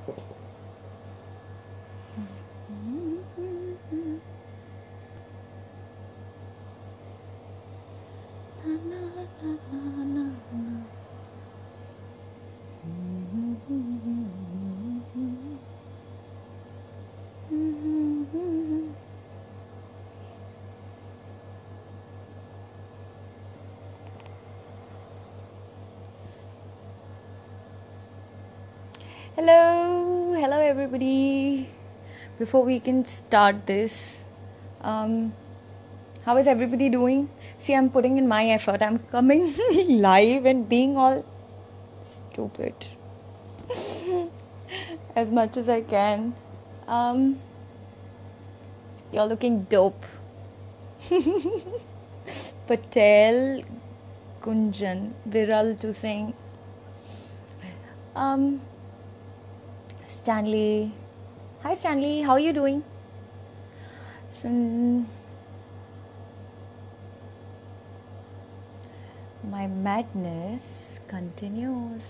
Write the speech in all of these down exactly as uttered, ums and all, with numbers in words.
Hello, hello everybody. Before we can start this, um, how is everybody doing? See, I'm putting in my effort. I'm coming live and being all stupid as much as I can. Um, you're looking dope. Patel, Gunjan, Viral to sing. Um, Stanley. Hi Stanley, how are you doing? So, my madness continues.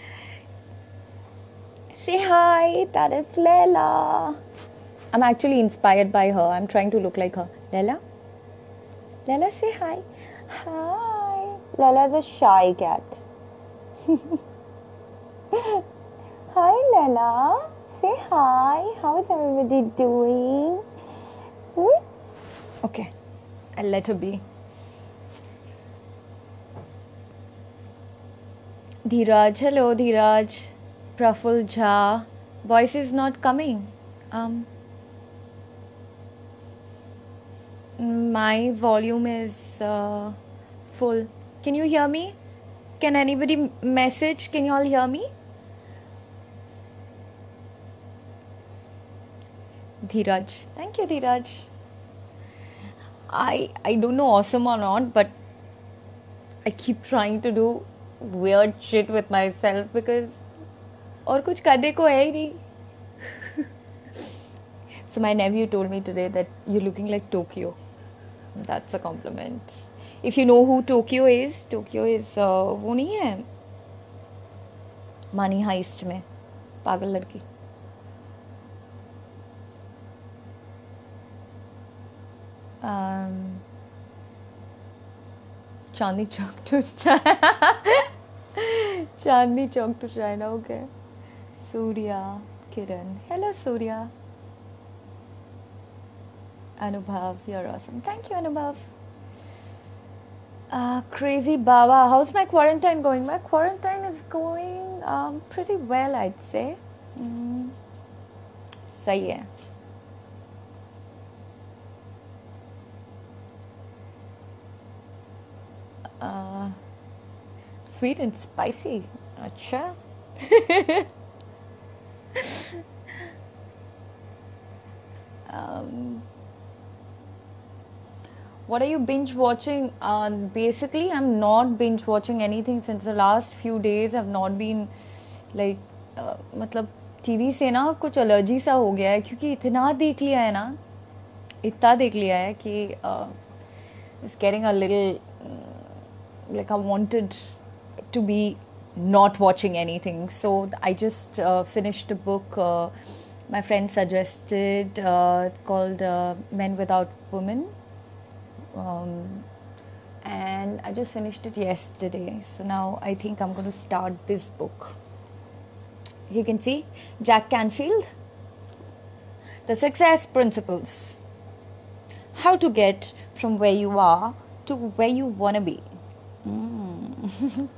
Say hi, that is Leila. I'm actually inspired by her. I'm trying to look like her. Leila? Leila, say hi. Hi. Leila's a shy cat. Hi Leila, say hi. How is everybody doing? Hmm? Okay, I'll let her be. Dheeraj, hello Dheeraj. Praful Jha. Voice is not coming. Um, my volume is uh, full. Can you hear me? Can anybody message? Can you all hear me? Dheeraj. Thank you, Dheeraj. I I don't know awesome or not, but I keep trying to do weird shit with myself because और कुछ करने को है ही नहीं. So my nephew told me today that you're looking like Tokyo. That's a compliment. If you know who Tokyo is, Tokyo is uh, वो नहीं है Money Heist में पागल लड़की. Um, Chandni Chowk to China. Chandni Chowk to China, okay. Surya, Kiran. Hello, Surya. Anubhav, you're awesome. Thank you, Anubhav. Uh, crazy Baba. How's my quarantine going? My quarantine is going um, pretty well, I'd say. Mm. सही है. Uh, sweet and spicy. Acha. um, what are you binge watching? Uh, basically, I'm not binge watching anything since the last few days. I've not been like, uh, मतलब TV से ना कुछ allergy सा हो गया है क्योंकि इतना देख लिया है ना, इतना देख लिया है कि uh, it's getting a little like I wanted to be not watching anything. So I just uh, finished a book uh, my friend suggested uh, called uh, Men Without Women. Um, and I just finished it yesterday. So now I think I'm going to start this book. You can see Jack Canfield, The Success Principles. How to get from where you are to where you want to be. Mm.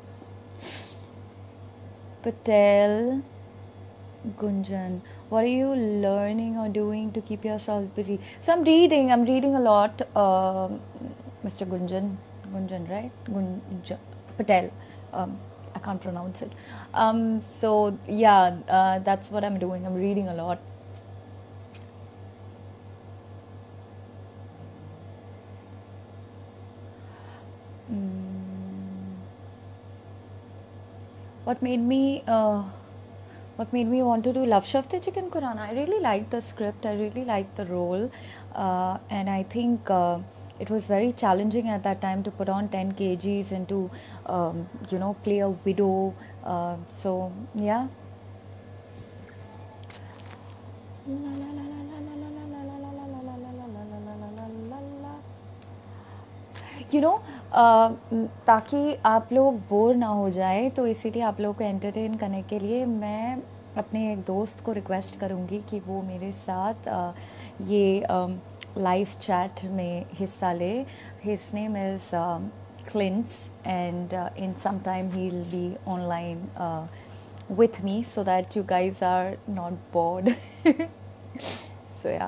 Patel, Gunjan, what are you learning or doing to keep yourself busy? So I'm reading, I'm reading a lot, uh, Mister Gunjan, Gunjan, right? Gunjan, Patel, um, I can't pronounce it. Um, so yeah, uh, that's what I'm doing, I'm reading a lot. Mm. What made me uh, what made me want to do Love Shafte Chicken Kurana? I really liked the script, I really liked the role, uh, and I think uh, it was very challenging at that time to put on ten kilograms and to um, you know, play a widow. Uh, so yeah, you know, ताकि आप लोग bore ना हो जाए, तो इसीलिए आप लोगों को एंटरटेन करने के लिए मैं अपने एक दोस्त को रिक्वेस्ट करूँगी कि वो मेरे साथ uh, ये लाइव um, चैट में हिस्सा ले. His name is Clint, and uh, in some time he'll be online uh, with me so that you guys are not bored. So yeah.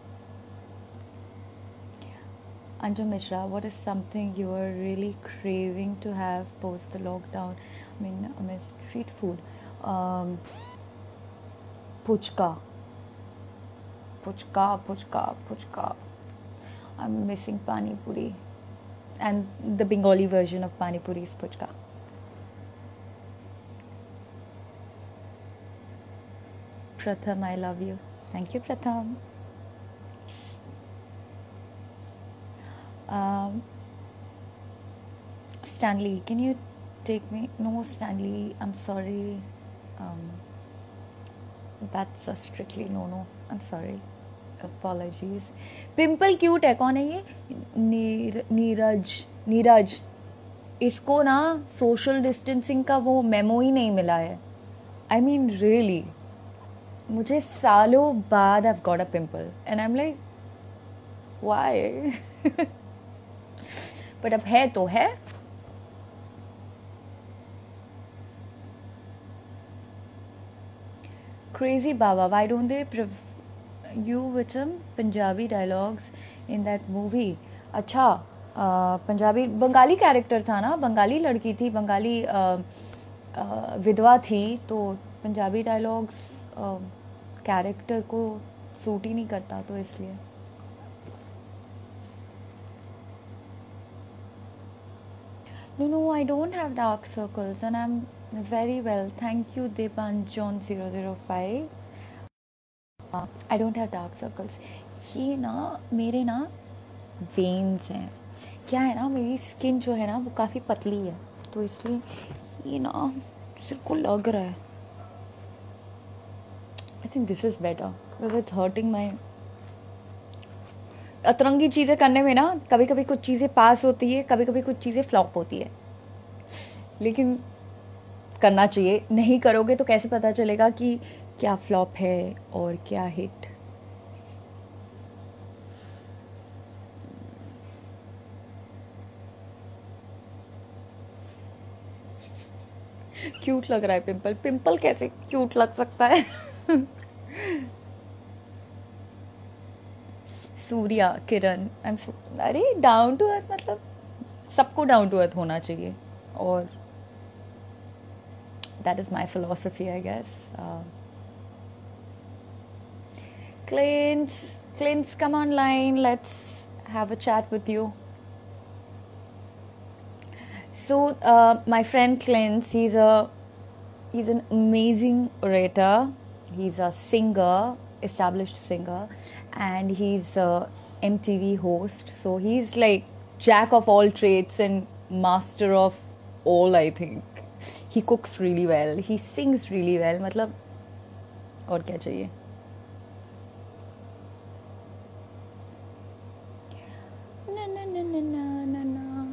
Anjum Mishra, what is something you are really craving to have post the lockdown? I mean, I mean street food. Um, puchka. Puchka, puchka, puchka. I'm missing pani puri. And the Bengali version of pani puri is puchka. Pratham, I love you. Thank you, Pratham. Um, Stanley, can you take me? No, Stanley, I'm sorry. Um, that's a strictly no, no. I'm sorry. Apologies. Pimple cute है. कौन है ये? नीर, नीरज. नीरज. इसको ना social distancing का वो memo ही नहीं मिला है. आई मीन रियली, मुझे सालों बाद I've got a pimple and I'm like, why? But अब है तो है. Crazy Baba, why don't they prov- you with some Punjabi dialogues in that movie? अच्छा, पंजाबी बंगाली कैरेक्टर था ना, बंगाली लड़की थी, बंगाली विधवा थी, तो पंजाबी डायलॉग्स कैरेक्टर को सूट ही नहीं करता, तो इसलिए. No, no, I don't have dark circles and I'm very well. Thank you, Deban John zero zero five. I don't have dark circles. ये ना मेरे ना वेन्स हैं. क्या है ना, मेरी स्किन जो है ना वो काफ़ी पतली है, तो इसलिए ये ना सिर को लग रहा है. I think this is better because it's hurting my. अतरंगी चीज़ें करने में ना कभी कभी कुछ चीज़ें पास होती है, कभी कभी कुछ चीज़ें फ्लॉप होती है, लेकिन करना चाहिए. नहीं करोगे तो कैसे पता चलेगा कि क्या फ्लॉप है और क्या हिट. क्यूट लग रहा है पिंपल. पिंपल कैसे क्यूट लग सकता है? सूर्या, किरण, आई एम, अरे डाउन टू अर्थ, मतलब सबको डाउन टू अर्थ होना चाहिए, और that is my philosophy, I guess. Uh, Clint, Clint, come online. Let's have a chat with you. So, uh, my friend Clint, he's a he's an amazing orator. He's a singer, established singer, and he's a M T V host. So he's like jack of all trades and master of all, I think. He cooks really well. He sings really well. मतलब और क्या चाहिए? ना ना ना ना ना ना ना.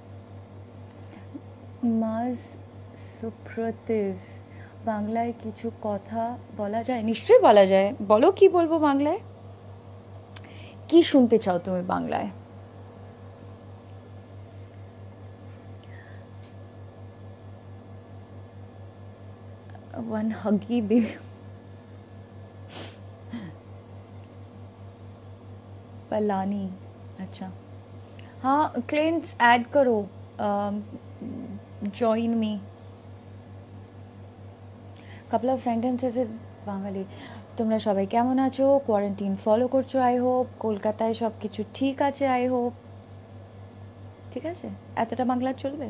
মাস সুপ্রতিভ, বাংলায় কিছু কথা বলা যায়? নিশ্চয়ই বলা যায়. বলো, কি বলবো বাংলায়? কি শুনতে চাও তুমি বাংলায়? वन हगी भी. पलानी. अच्छा हाँ, क्लेंस ऐड करो. Join me. couple of sentences Bangali. তোমরা সবাই কেমন আছো? কোয়ারেন্টাইন ফলো করছো আই হোপ. কলকাতায় সব কিছু ঠিক আছে আই হোপ. ঠিক আছে, এতটা বাংলা চলবে?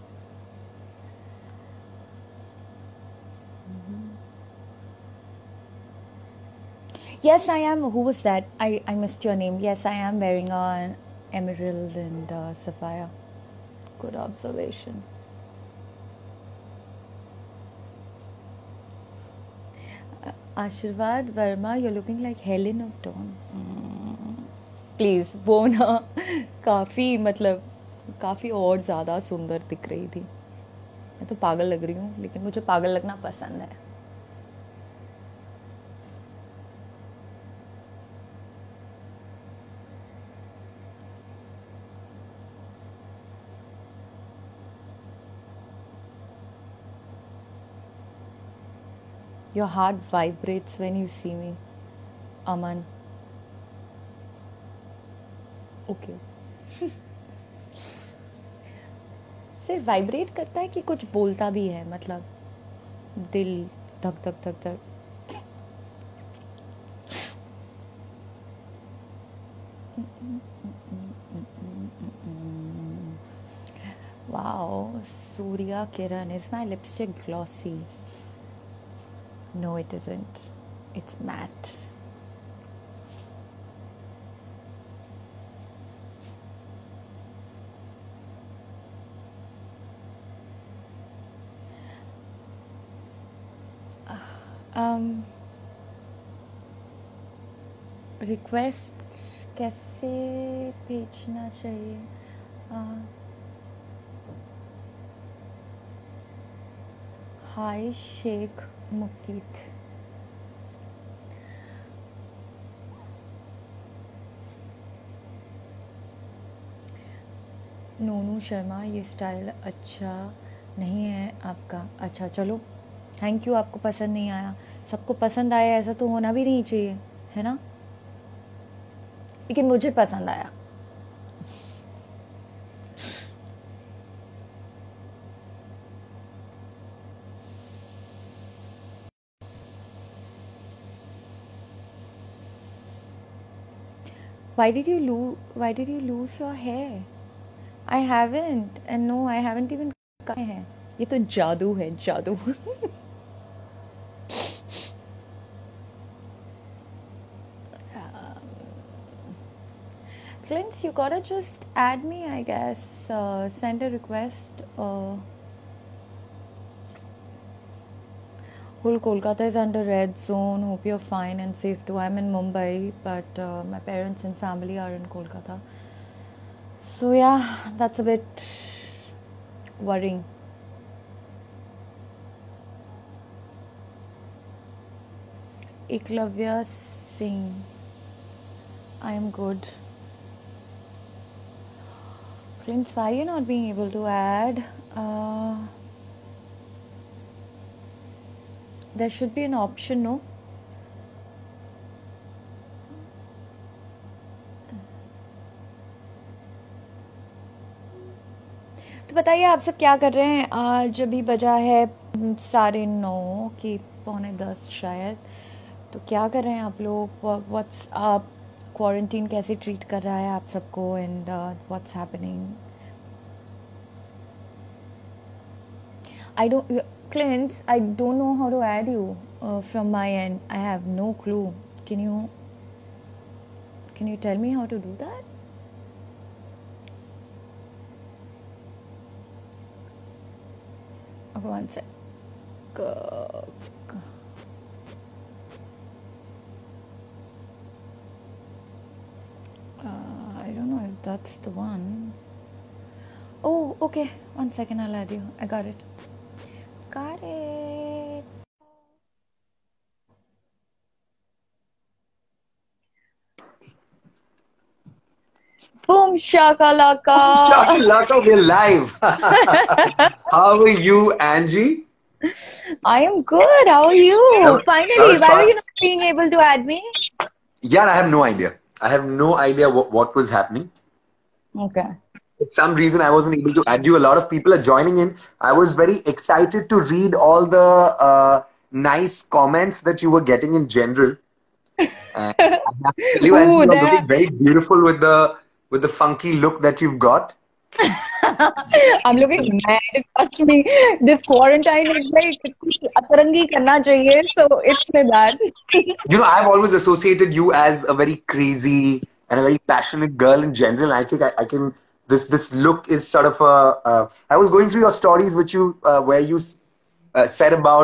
Yes, I am. Who was that? I, I missed your name. Yes, I am wearing an emerald and uh, sapphire. Good observation. Ashirwad Verma, you're looking like Helen of Dawn. Please, वो ना काफ़ी मतलब काफ़ी और ज़्यादा सुंदर दिख रही थी. मैं तो पागल लग रही हूँ, लेकिन मुझे पागल लगना पसंद है. Your heart vibrates when you see me, Aman. Okay. सिर्फ वाइब्रेट करता है कि कुछ बोलता भी है, मतलब दिल धक धक धक धक. Wow, Surya Kiran, is my lipstick glossy? No, it isn't. It's matte. um, request कैसे भेजना चाहिए? हाय शेख मुकीत. नोनू शर्मा, ये स्टाइल अच्छा नहीं है आपका. अच्छा चलो, थैंक यू. आपको पसंद नहीं आया, सबको पसंद आया ऐसा तो होना भी नहीं चाहिए, है ना? लेकिन मुझे पसंद आया. Why did you lose? Why did you lose your hair? I haven't, and no, I haven't even cut my hair. ये तो जादू है, जादू. Clint, you gotta just add me, I guess. Uh, send a request. Uh, whole Kolkata is under red zone. Hope you're fine and safe too. I'm in Mumbai, but uh, my parents and family are in Kolkata. So yeah, that's a bit worrying. Eklavya Singh, I am good. Friends, why are you not being able to add? Uh, there should be an option, no? तो बताइए आप सब क्या कर रहे हैं? आज अभी बजा है साढ़े नौ की पौने दस शायद. तो क्या कर रहे हैं आप लोग? व्हाट्स आप क्वारंटीन कैसे ट्रीट कर रहा है आप सबको? And what's happening? I don't Clint, I don't know how to add you uh, from my end. I have no clue. Can you can you tell me how to do that? Okay, one sec. Uh, I don't know if that's the one. Oh, okay. One second, I'll add you. I got it. Got it. Boom shakalaka. Boom shakalaka, we're live. How are you, Angie? I am good. How are you? That was, Finally, that was why fun. are you not being able to add me? Yeah, I have no idea. I have no idea what, what was happening. Okay. For some reason, I wasn't able to add you. A lot of people are joining in. I was very excited to read all the uh, nice comments that you were getting in general. And I have to tell you, Angie, Ooh, you're there. looking very beautiful with the with the funky look that you've got. I'm looking mad. Trust me, this quarantine is like कुछ अतरंगी करना चाहिए, so it's like that. You know, I've always associated you as a very crazy and a very passionate girl in general. I think I, I can. This this look is sort of a. Uh, I was going through your stories, which you uh, where you uh, said about the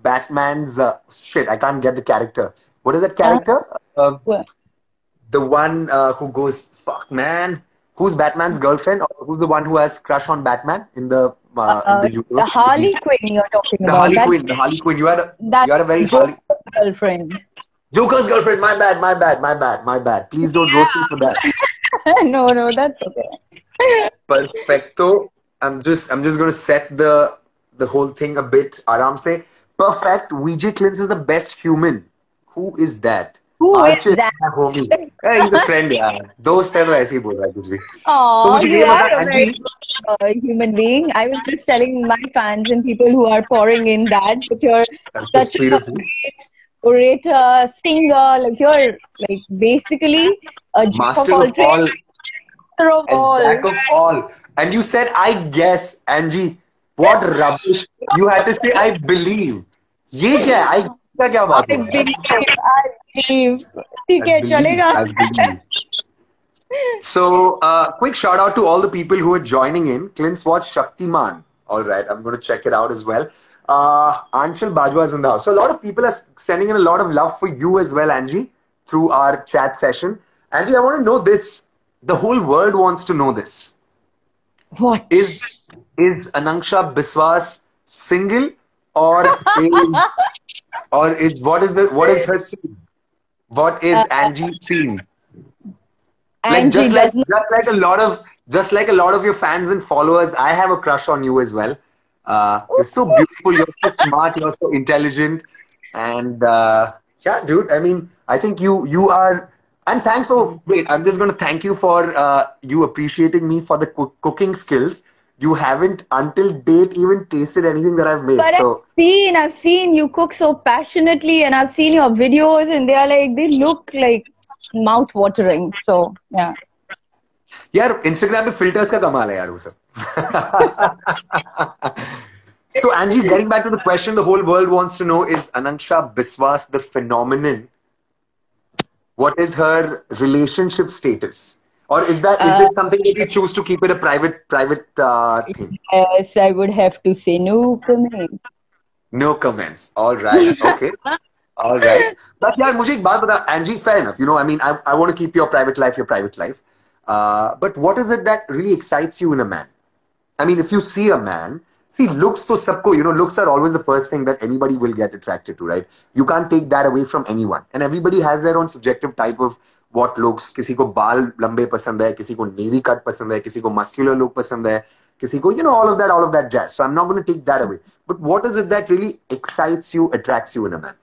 Batman's uh, shit? I can't get the character. What is that Uh, character? Uh, well, the one uh, who goes, fuck man. Who's Batman's girlfriend? Or who's the one who has crush on Batman in the uh, in uh, the the universe? The Harley D C? Quinn you're talking The about. Harley That Quinn. The Harley Quinn. You had a you that's had a very Harley Joker's girlfriend. Joker's girlfriend. My bad. My bad. My bad. My bad. Please don't roast me for that. No, no, that's okay. Perfecto. I'm just I'm just gonna set the the whole thing a bit aram se. Perfect. Vijay Klintz is the best human. Who is that? Who is Archit, that? my homie. Hey, he's a friend यार. दोस्त है तो ऐसे ही बोल रहा है कुछ भी. तो Oh, मुझे you ये are बता a very Anjali. uh, human being. I was just telling my fans and people who are pouring in that that you're That's so such sweet a of you. great orator, singer. Like you're like basically a jack of Master all of trades, all master of and all. jack of all. And you said, I guess, Angie. What rubbish. You had to say, I believe. ये क्या है? I का क्या बात I हुआ? believe, I believe. ठीक I है, believe. चलेगा. I believe. So, uh, quick shout out to all the people who are joining in. Clint's watched Shaktiman. All right, I'm going to check it out as well. Uh, Anshul Bajwa is in the house. So, a lot of people are sending in a lot of love for you as well, Angie, through our chat session. Angie, I want to know this. The whole world wants to know this. What? Is is Ananksha Biswas single or is, or is what is the what is her scene? What is Uh, Angie's scene? Like Angie just like does not. just like a lot of just like a lot of your fans and followers, I have a crush on you as well. Uh, you're so beautiful, you're so smart, you're so intelligent, and uh, yeah, dude. I mean, I think you you are. And thanks. Oh, wait, I'm just going to thank you for uh, you appreciating me for the cook cooking skills. You haven't until date even tasted anything that I've made. But I've So seen, I've seen you cook so passionately, and I've seen your videos, and they are like, they look like mouth watering. So yeah. यार Instagram पे filters का कमाल है यार वो सब. So Angie, getting back to the question, the whole world wants to know: is Ananksha Biswas the phenomenon? What is her relationship status, or is that is Uh, this something that you choose to keep it a private private uh, thing? yes, I would have to say no comment. No comments. All right. Okay. All right. But yeah, मुझे एक बात बता, Angie, fair enough. You know, I mean, I, I want to keep your private life your private life. Uh, but what is it that really excites you in a man? I mean, if you see a man, see, looks to sabko, you know, looks are always the first thing that anybody will get attracted to, right? You can't take that away from anyone. And everybody has their own subjective type of what looks. किसी को बाल लंबे पसंद है, किसी को navy cut पसंद है, किसी को muscular look पसंद है, किसी को, you know, all of that, all of that jazz. So I'm not going to take that away. But what is it that really excites you, attracts you in a man?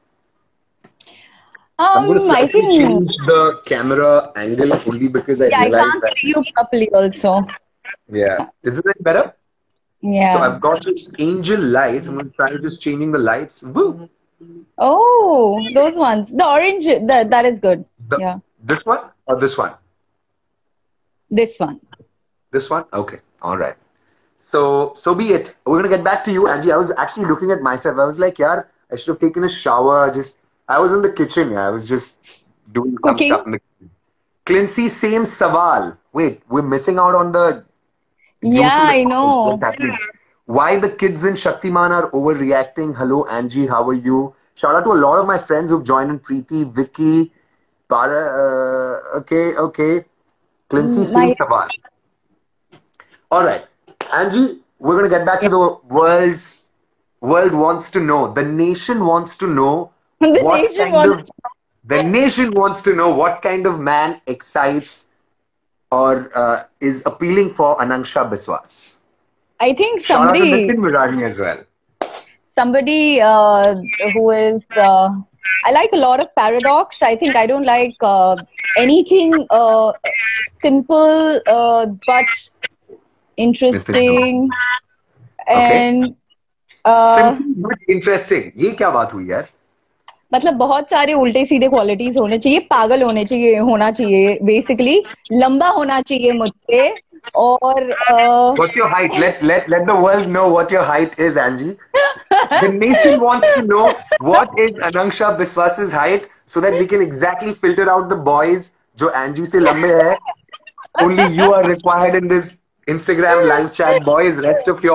I'm going to Um, I slightly think change the camera angle only because I yeah, I realized can't that. see you properly also. Yeah. Is it any better? So Yeah. I've got this angel lights. I'm going to try just changing the lights. Woo! Oh, those ones. The orange, that that is good. The, Yeah. This one or this one? This one. This one? Okay. All right. So, so be it. We're going to get back to you, Angie. I was actually looking at myself. I was like, yaar, I should have taken a shower. Just, I was in the kitchen. Yeah. I was just doing some Cooking? stuff in the kitchen. Clincy, same sawal. Wait, we're missing out on the Yeah, I know. What's happening? Why the kids in Shaktiman are overreacting. Hello, Angie. How are you? Shout out to a lot of my friends who've joined in. Preeti, Vicky, Para. Uh, okay, okay. Clincy, same My sawal. All right. Angie, we're going to get back to the world's world wants to know. The nation wants to know the what nation kind wants. of the nation wants to know what kind of man excites or uh, is appealing for Ananksha Biswas. I think Shout out to somebody, Nitin Murari as well. somebody uh, who is. Uh, I like a lot of paradox. I think I don't like uh, anything uh, simple uh, but interesting Okay. and. Uh, Simple but interesting. ये क्या बात हुई यार? मतलब बहुत सारे उल्टे सीधे क्वालिटीज होने चाहिए, पागल होने चाहिए, होना चाहिए बेसिकली, लंबा होना चाहिए मुझसे और uh, What's your height? Let let let the world know what your height is, Angie. The nation wants to know what is Ananksha Biswas's height so that we can exactly filter out the boys जो Angie से लंबे हैं. Only you are required in this Instagram live chat, boys. Rest of y'all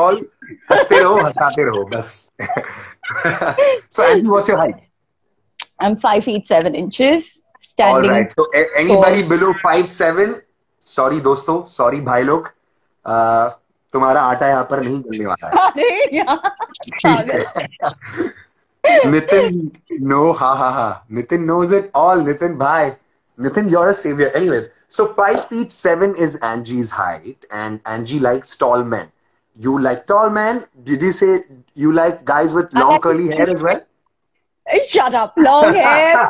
हंसते रहो, हंसाते रहो, बस. So, Angie, what's your height? I'm five feet seven inches, All standing right. So, a- tall. anybody below five seven, sorry दोस्तों, sorry भाई लोग, uh, तुम्हारा आटा यहाँ पर नहीं गलने वाला है. अरे यार ठीक पागल. है. Nitin, no, ha ha ha. Nitin knows it all. Nitin, bye. Nitin, you're a savior. Anyways, so five feet seven is Angie's height, and Angie likes tall men. You like tall men? Did you say you like guys with long curly hair as well? Shut up. Long hair.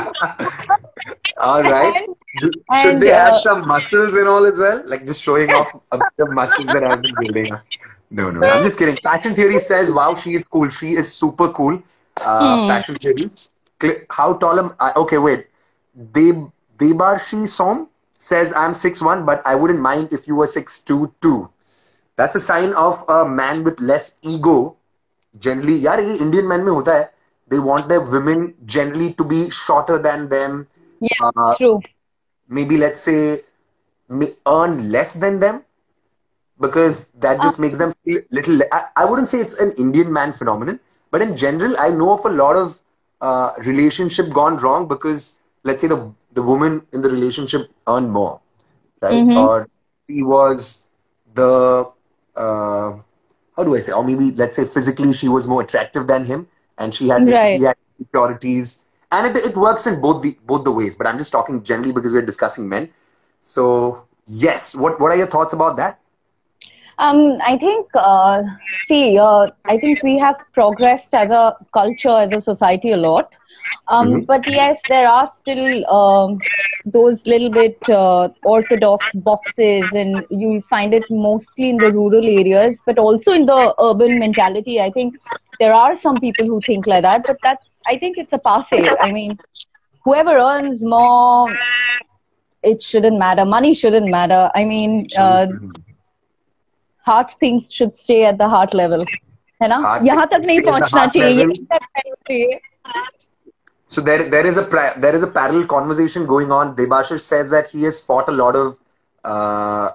All right. And, Do- Should and they have uh, some muscles and all as well? Like just showing off a bit of muscles that I've been building up. No, no, I'm just kidding. Passion Theory says, wow, she is cool. She is super cool. Uh, Hmm. Passion Theory. Cl- How tall am I? Okay, wait. Deb Debarshi Som says, I'm six one, but I wouldn't mind if you were six two too. That's a sign of a man with less ego. Generally, यार ये Indian men में होता है. They want their women generally to be shorter than them. yeah, Uh, true. maybe let's say may earn less than them because that just makes them feel little. I, I wouldn't say it's an Indian man phenomenon, but in general, I know of a lot of uh, relationship gone wrong because let's say the the woman in the relationship earned more, right? Mm-hmm. Or he was the uh, how do I say? Or maybe let's say physically she was more attractive than him, and she had Right. he had insecurities, and it, it works in both the both the ways. But I'm just talking generally because we're discussing men. So yes, what what are your thoughts about that? Um, I think, uh, see, uh, I think we have progressed as a culture, as a society a lot. Um, Mhm. But yes, there are still um, those little bit uh, orthodox boxes, and you'll find it mostly in the rural areas, but also in the urban mentality. I think there are some people who think like that, but that's, I think it's a passe. I mean, whoever earns more, it shouldn't matter. Money shouldn't matter. I mean, uh, heart things should stay at the heart level, है ना? Heart यहाँ तक नहीं stay at the पहुँचना heart चाहिए, level. यहीं तक रहना चाहिए. So there, there is a pra- there is a parallel conversation going on. Debashish says that he has fought a lot of uh,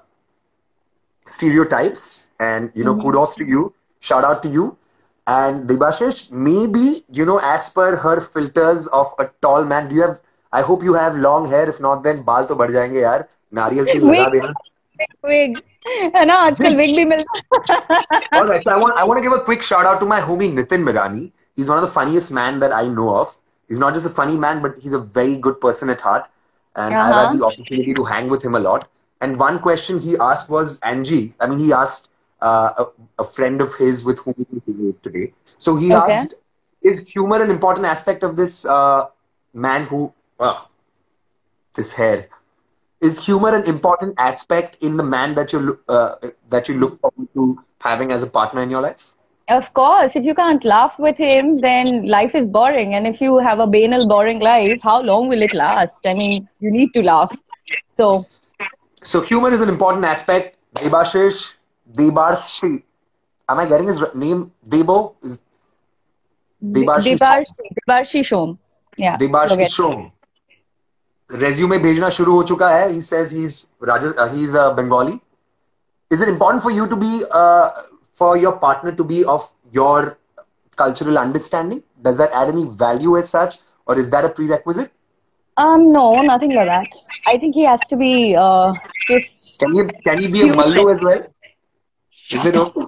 stereotypes, and you know, kudos to you, shout out to you. And Debashish, maybe you know, as per her filters of a tall man, do you have? I hope you have long hair. If not, then बाल तो बढ़ जाएंगे यार. नारियल तेल लगा Wig, देना. wig, है ना? आजकल wig भी मिलता है. All right, so I want I want to give a quick shout out to my homie Nitin Mirani. He's one of the funniest men that I know of. He's not just a funny man, but he's a very good person at heart. And I've had the opportunity to hang with him a lot. And one question he asked was Angie. I mean, he asked uh, a, a friend of his with whom he was today. So he Okay. asked, "Is humor an important aspect of this uh, man who? Wow, this hair." Is humor an important aspect in the man that you look uh, that you look forward to having as a partner in your life? Of course, if you can't laugh with him, then life is boring. And if you have a banal, boring life, how long will it last? I mean, you need to laugh. So, So humor is an important aspect. Debashish, Debarshi. Am I getting his r- name? Debo? Is Debarshi? Debarshi, Debarshi Shom. Yeah. Debarshi forget. Shom. Resume भेजना शुरू हो चुका है. He says he's Rajas, uh, he's uh, Bengali. Is it important for you to be uh, for your partner to be of your cultural understanding? Does that add any value as such, or is that a prerequisite? Um, no, nothing like that. I think he has to be uh, just Can you can you be a human. Mallu as well? Is it okay?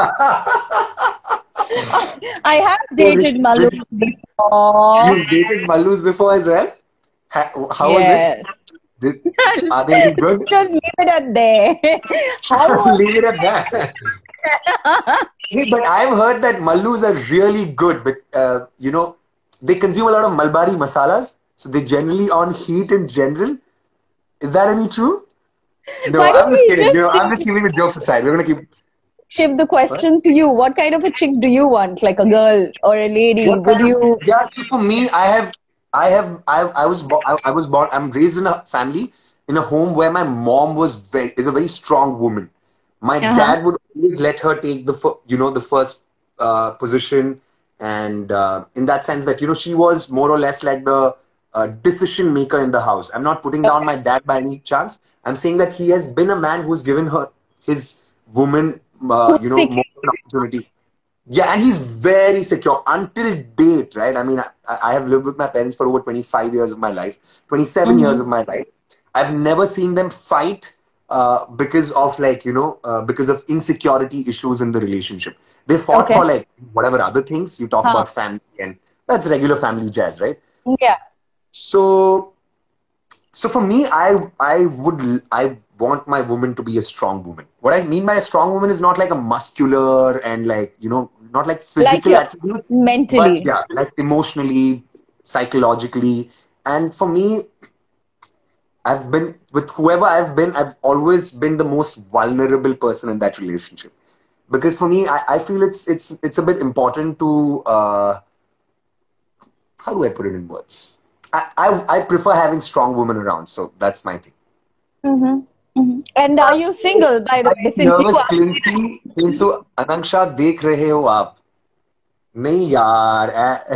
I have dated Malu before. You've dated Mallus before as well? Ha- How was Yes. it? Did, are they any good? Just leave it at there. How was Leave it at that. Hey, but I've heard that Mallus are really good. But, uh, you know, they consume a lot of Malbari masalas. So they generally on heat in general. Is that any true? No, Why don't I'm just we kidding. just You know, I'm just keeping the jokes aside. We're going to keep... shift the question to you? What kind of a chick do you want? Like a girl or a lady? What Would kind of- you? Yeah, so for me, I have, I have, I, I was, bo- I, I was born. I'm raised in a family in a home where my mom was very is a very strong woman. My Uh-huh. dad would always let her take the, fir- you know, the first uh, position, and uh, in that sense that you know she was more or less like the uh, decision maker in the house. I'm not putting down my dad by any chance. I'm saying that he has been a man who's given her his woman, uh, you know, Who's more an opportunity. Yeah, and he's very secure until date, right? I mean, I, I have lived with my parents for over twenty-five years of my life, twenty-seven years of Mm-hmm. my life. I've never seen them fight uh, because of like, you know, uh, because of insecurity issues in the relationship. They fought Okay. for like whatever other things. You talk Huh. about family and that's regular family jazz, right? Yeah. So, so for me, I I would I want my woman to be a strong woman. What I mean by a strong woman is not like a muscular and like, you know, not like Like physical you attribute, but mentally. yeah, like emotionally, psychologically. And for me, I've been with whoever I've been, I've always been the most vulnerable person in that relationship. Because for me, I, I feel it's it's it's a bit important to uh, how do I put it in words? I, I I prefer having strong women around, so that's my thing. Mm-hmm. Mm-hmm. And are you single, by the way? Since nervous you are. क्लिंसी किंतु अनंक्षा देख रहे हो आप नहीं यार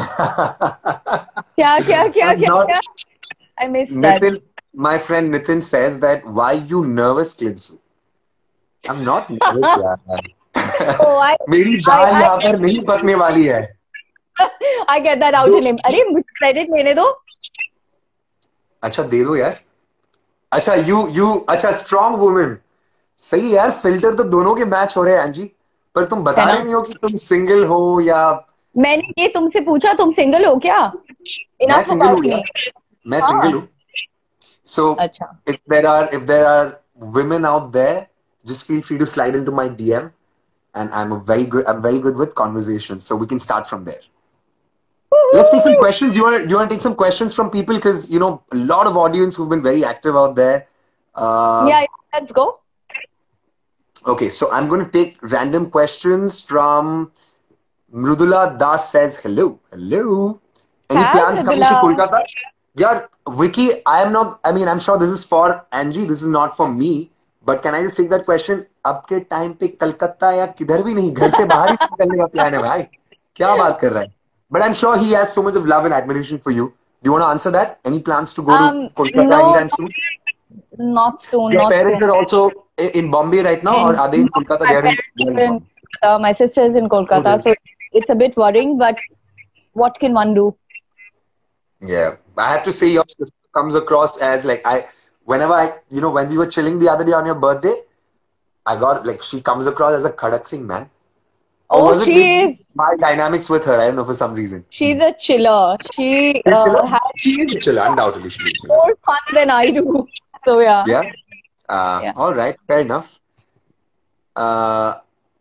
क्या क्या क्या I'm क्या not क्या? I missed that. Nitin my friend Nitin says that why you nervous Clinsu I'm not nervous यार Oh, I, मेरी I, दाल यहाँ I, पर नहीं पकने वाली है I get that out जो in him. अरे मुझे credit लेने दो. अच्छा दे दो यार अच्छा यू यू अच्छा स्ट्रॉन्ग वुमेन सही है यार फिल्टर तो दोनों के मैच हो रहे हैं एंजी पर तुम है बता ना? रहे नहीं हो कि तुम सिंगल हो या मैंने ये तुमसे पूछा तुम सिंगल हो क्या? मैं Enough सिंगल about हूँ me. यार मैं हाँ. सिंगल हूँ so अच्छा. if there are if there are women out there just feel free to slide into my D M and I'm a very good I'm very good with conversations so we can start from there. Let's take some Woohoo! questions. You want you want to take some questions from people because you know a lot of audience who've been very active out there. Uh, Yeah, let's go. okay, so I'm going to take random questions from Mrudula Das says hello, hello. Any Hi, plans coming to Mridula. Kolkata? Yeah, Vicky, I am not. I mean, I'm sure this is for Angie. This is not for me. But can I just take that question? अब के time पे कलकत्ता या किधर भी नहीं घर से बाहर ही निकलने का प्लान है भाई क्या बात कर रहा है But I'm sure he has so much of love and admiration for you. Do you want to answer that? Any plans to go to Um, Kolkata no, anytime soon? not soon, Your not parents soon. are also i- in Bombay right now, or And are they in no, Kolkata? my They are in, parents they are in are in Bombay. Kolkata. My sister is in Oh, Kolkata, really? so it's a bit worrying. But what can one do? Yeah, I have to say your sister comes across as like I, whenever I, you know, when we were chilling the other day on your birthday, I got like she comes across as a Khadak Singh man. Or Oh, was it she maybe is. my dynamics with her? I don't know for some reason. She's a chiller. She She's a uh, chiller. has She is a chiller, undoubtedly she is a chiller. more fun than I do. So yeah, Yeah. Uh, yeah. all right, fair enough. Uh,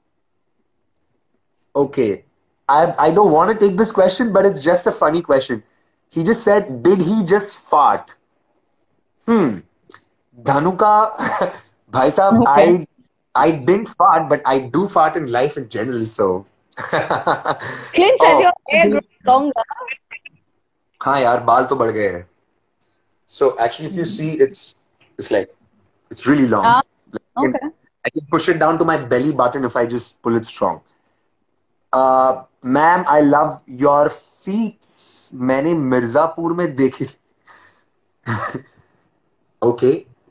okay. I I don't want to take this question, but it's just a funny question. He just said, "Did he just fart?" Hmm. Dhanuka, bhai sahab, Okay. I I didn't fart, but I do fart in life in general. So. Clint says oh, your hair grows longer. हाँ यार बाल तो बढ़ गए हैं. So actually, if you see, it's it's like it's really long. Ah, Like, I can, okay. I can push it down to my belly button if I just pull it strong. Uh, ma'am, I love your feet. मैंने मिर्जापुर में देखे. Okay.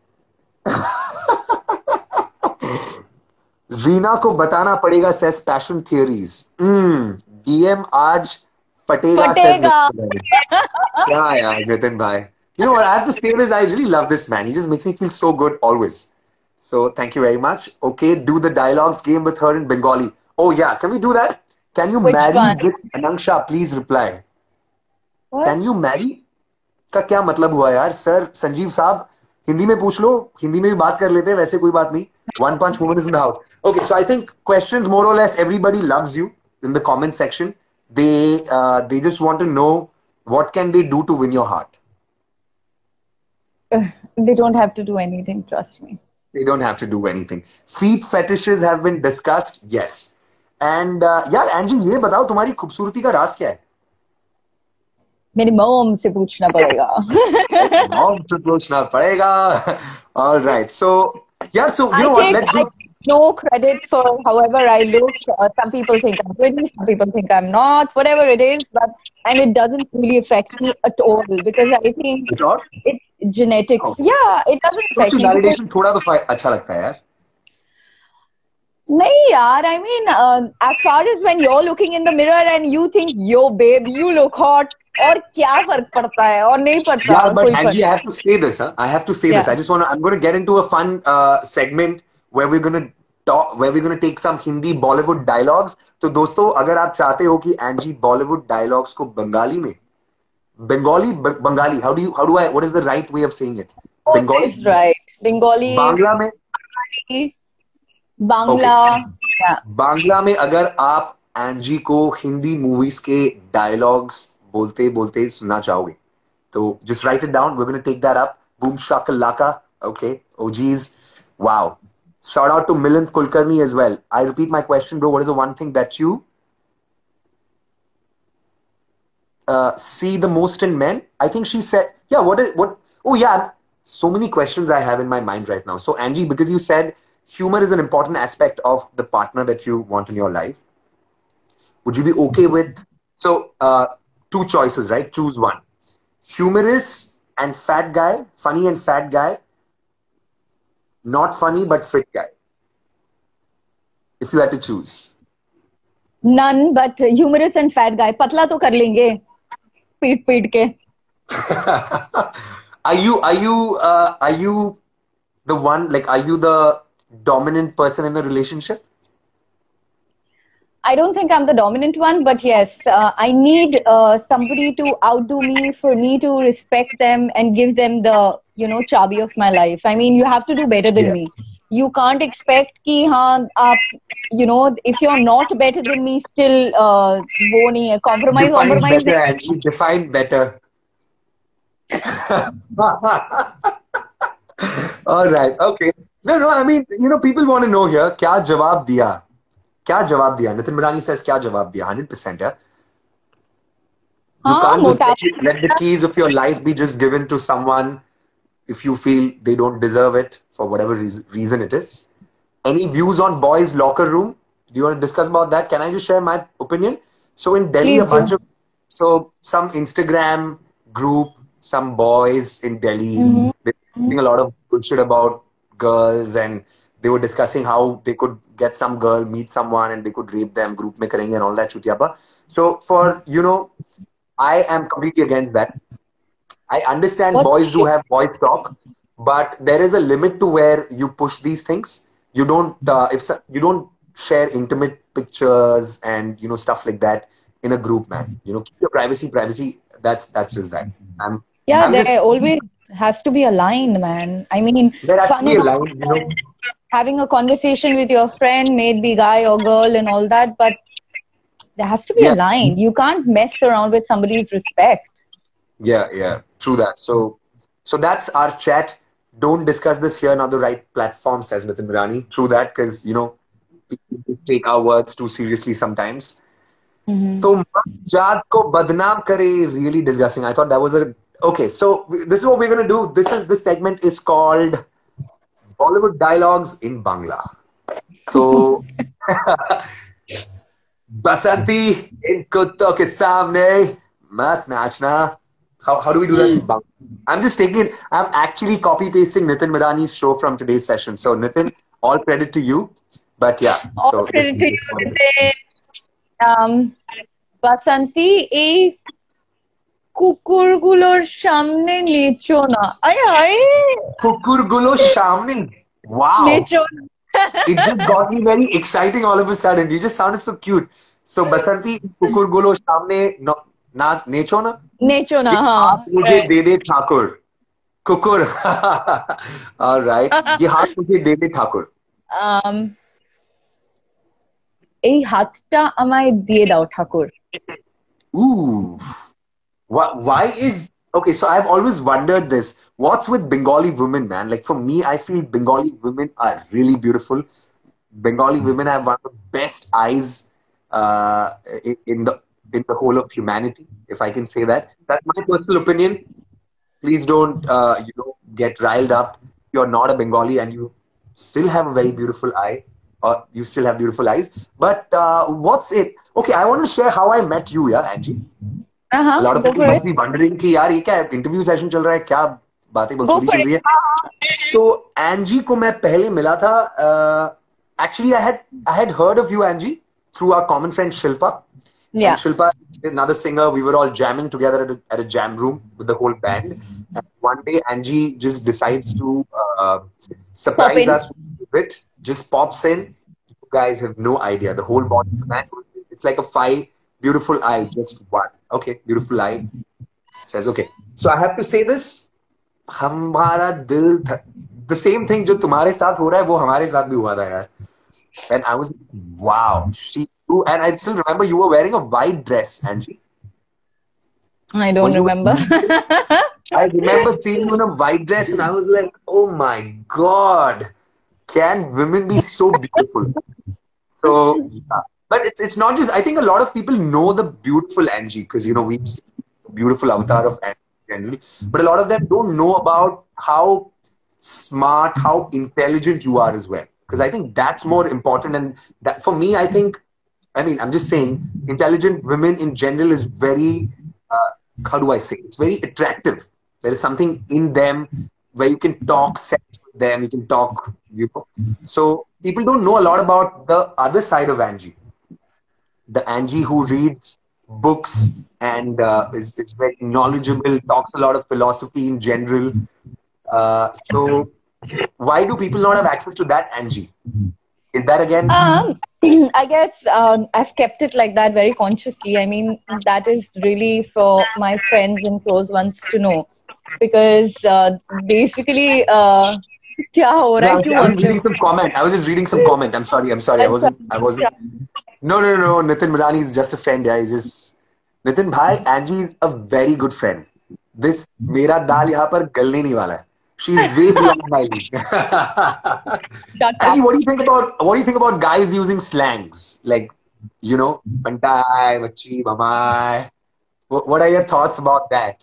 Reena को बताना पड़ेगा says passion theories. Hmm. D M आज फटेगा says Fatega. yeah, yeah, Nitin bhai. You know what I have to say is I really love this man. He just makes me feel so good always. So thank you very much. Okay, do the dialogues game with her in Bengali. Oh yeah, can we do that? Can you Which marry one? with Anangsha? Please reply. What? Can you marry? का क्या मतलब हुआ यार sir Sanjeev साहब हिंदी में पूछ लो हिंदी में भी बात कर लेते हैं वैसे कोई बात नहीं one punch woman is in the house. Okay, so I think questions more or less everybody loves you in the comment section. They uh, they just want to know what can they do to win your heart. They don't have to do anything, trust me. They don't have to do anything. Feet fetishes have been discussed. Yes. And uh, यार एंजी ये बताओ तुम्हारी खूबसूरती का राज क्या है? मेरी mom से पूछना पड़ेगा. Mom से पूछना पड़ेगा. All right. So yeah. So you I know what? take Let's I do. take no credit for however I look. Uh, some people think I'm pretty, some people think I'm not, whatever it is. But and it doesn't really affect me at all because I think Sure. it's genetics. Oh. Yeah, it doesn't affect Social me because validation थोड़ा तो fa- अच्छा लगता है यार. नहीं यार, I mean, uh, as far as when you're looking in the mirror and you think, yo babe, you look hot, और क्या फर्क पड़ता है और नहीं पड़ता Yeah, but कोई Angie, I फर्क. have to say this. Huh? I have to say this. Yeah. I just want to. I'm going to get into a fun uh, segment where we're going to talk, where we're going to take some Hindi Bollywood dialogues. तो दोस्तों, अगर आप चाहते हो कि Angie Bollywood dialogues को बंगाली में, Bengali, B- Bengali. How do you? How do I? What is the right way of saying it? What Bengali. is right? Bengali, Bangla में. Bangla. Yeah. बांग्ला में अगर आप एंजी को हिंदी मूवीज के डायलॉग्स बोलते बोलते सुनना चाहोगे तो just write it down. We're going to take that up. Boom shakalaka. Okay. O Gs. Wow. Shout out to Milind Kulkarni as well. I repeat my question, bro. What is the one thing that you uh, see the most in men? I think she said, yeah, what is, what, oh yeah, so many questions I have in my mind right now. So Angie, because you said humor is an important aspect of the partner that you want in your life, would you be okay with, so uh, two choices, right? Choose one. Humorous and fat guy, funny and fat guy, not funny but fit guy. If you had to choose. None, but humorous and fat guy. पतला तो कर लेंगे पीट पीट के. Are you are you uh, are you the one, like, are you the dominant person in the relationship? I don't think I'm the dominant one, but yes, uh, I need uh, somebody to outdo me for me to respect them and give them the, you know, chabi of my life. I mean, you have to do better than Yeah. me. You can't expect कि हाँ आप, you know, if you're not better than me, still uh, वो नहीं है, compromise, Define compromise. better, Angie. Define better. All right. Okay. No, no. I mean, you know, people want to know here. क्या जवाब दिया? क्या जवाब दिया? Nitin Mirani says क्या जवाब दिया? Hundred percent. Yeah. You हाँ, can't just मोटा- let the keys of your life be just given to someone if you feel they don't deserve it for whatever reason, reason it is. Any views on boys' locker room? Do you want to discuss about that? Can I just share my opinion? So in Delhi, Please a bunch do. of so some Instagram group, some boys in Delhi, Mhm. they were doing a lot of bullshit about girls, and they were discussing how they could get some girl, meet someone, and they could rape them, group mein karenge and all that chutiapa. So for, you know, I am completely against that. I understand What boys do shit? have boys talk, but there is a limit to where you push these things. You don't uh, if so- you don't share intimate pictures and, you know, stuff like that in a group, man. You know, keep your privacy, privacy. That's that's just that. I'm Yeah, I'm there just always has to be a line, man. I mean, there has to fun be a enough line, you know. having a conversation with your friend, may it be guy or girl and all that, but there has to be Yeah. a line. You can't mess around with somebody's respect. Yeah, yeah, true that. So, so that's our chat. Don't discuss this here, not the right platform, says Nitin Mirani. True that, because, you know, people take our words too seriously sometimes. तो जात को बदनाम करे, really disgusting. I thought that was a okay. So this is what we're gonna do. This is this segment is called Bollywood dialogues in Bangla. So Basanti in कुत्तों के सामने मत नाचना. How, how do we do that in Bangla? I'm just taking it. I'm actually copy pasting Nitin Mirani's show from today's session. So Nitin, all credit to you. But yeah. All so credit to you, Nitin. Um, বাসন্তী এই কুকুরগুলোর সামনে নেচো না আয় আয় কুকুরগুলো সামনে. Wow. নেচো না It just got me very exciting all of a sudden. You just sounded so cute. So Basanti, कुकुरगुलो सामने न- ना नेचो ना. নেচো না ये हाँ हाथ मुझे दे दे ठाकुर. कुकुर. All right. ये हाथ मुझे दे दे ठाकुर. um, এই হাতটা আমায় দিয়ে দাও ঠাকুর. Ooh. Why, why is okay? So I've always wondered this. What's with Bengali women, man? Like for me, I feel Bengali women are really beautiful. Bengali women have one of the best eyes uh, in, in the in the whole of humanity, if I can say that. That's my personal opinion. Please don't uh, you know, get riled up. You're not a Bengali and you still have a very beautiful eye, or you still have beautiful eyes. But uh, what's it? Okay, I want to share how I met you, yeah, Angie. Uh-huh, A lot of go people for must it. be wondering कि यार ये क्या interview session चल रहा है, क्या बातें Go बकचोदी for चल रही it. है. तो एंजी को मैं पहले मिला था actually, I had I had heard of you, Angie, through our common friend Shilpa. Yeah. And Shilpa, another singer, we were all jamming together at a, at a jam room with the whole band. And one day, Angie just decides to uh, surprise us with it. Just pops in. You guys have no idea. The whole body of the band, it's like a five, beautiful eye, just one. Okay, beautiful eye. Says, okay. So I have to say this. हमारा दिल th- the same thing जो तुम्हारे साथ हो रहा है वो हमारे साथ भी हुआ था यार. And I was wow, she and I still remember you were wearing a white dress, Angie. I don't you, remember. I remember seeing you in a white dress and I was like, oh my God, can women be so beautiful? So, yeah. But it's, it's not just, I think a lot of people know the beautiful Angie because, you know, we've seen the beautiful avatar of Angie generally, but a lot of them don't know about how smart, how intelligent you are as well. Because I think that's more important. And that for me, I think, I mean, I'm just saying, intelligent women in general is very, uh, how do I say, it's very attractive. There is something in them where you can talk sex with them, you can talk, you know. So people don't know a lot about the other side of Angie. The Angie who reads books and uh, is, is very knowledgeable, talks a lot of philosophy in general. Uh, so why do people not have access to that Angie? Is that again? Um, I guess um, I've kept it like that very consciously. I mean, that is really for my friends and close ones to know. Because uh, basically, uh, kya ho raha hai? Yeah, I was reading some comment. I was just reading some comment. I'm sorry. I'm sorry. I wasn't. I wasn't. No, no, no, no. Nitin Mirani is just a friend. Yeah, he's just Nitin bhai. Angie is a very good friend. This mera dal yahan par galne nahi wala hai. She's way beyond my league. Angie, what do you think about what do you think about guys using slangs like, you know, bantai, machi, mamai? What, what are your thoughts about that?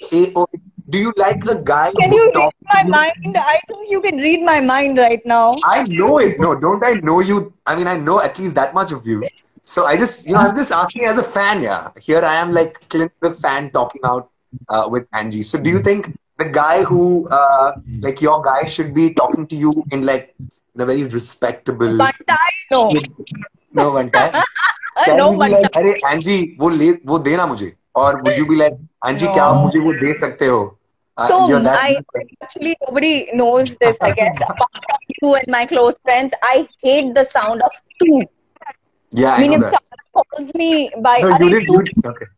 Do you like a guy? Can you read my mind? I think you can read my mind right now. I know it. No, don't I know you? I mean, I know at least that much of you. So I just, you know, I'm just asking as a fan. Yeah, here I am, like Clint, the fan, talking out uh, with Angie. So do you think the guy who, uh, like your guy, should be talking to you in like in a very respectable? Bantai, no. No bantai. No bantai. Like, अरे Angie, वो ले, वो देना मुझे. Or would you be like, Angie, No. क्या आप मुझे वो दे सकते हो? Uh, so I actually nobody knows this. I guess apart from you and my close friends, I hate the sound of tu. Yeah, I, I mean, know if that. someone calls me by no, you did, you did. Okay.